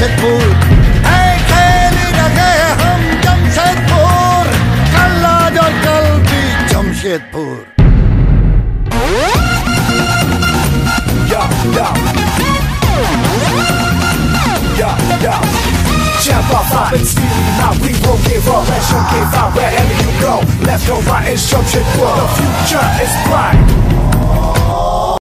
जमशेदपुर है, खेली रहे हम जमशेदपुर, कल आज और कल भी Jamshedpur. Jump off up and steal now, we won't give up, let's don't give up wherever you go. Left or right, it's Jamshedpur, the future is bright.